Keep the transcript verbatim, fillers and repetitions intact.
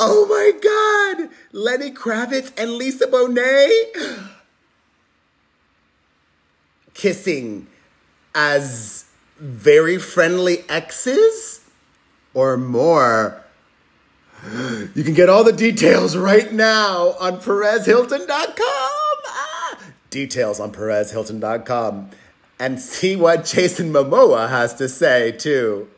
Oh my God! Lenny Kravitz and Lisa Bonet kissing as very friendly exes or more. You can get all the details right now on Perez Hilton dot com. Ah, details on Perez Hilton dot com. And see what Jason Momoa has to say, too.